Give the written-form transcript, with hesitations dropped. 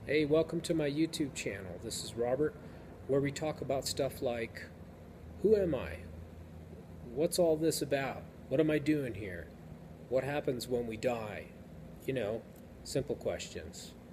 Hey, welcome to my YouTube channel. This is Robert, where we talk about stuff like who am I? What's all this about? What am I doing here? What happens when we die? You know, simple questions.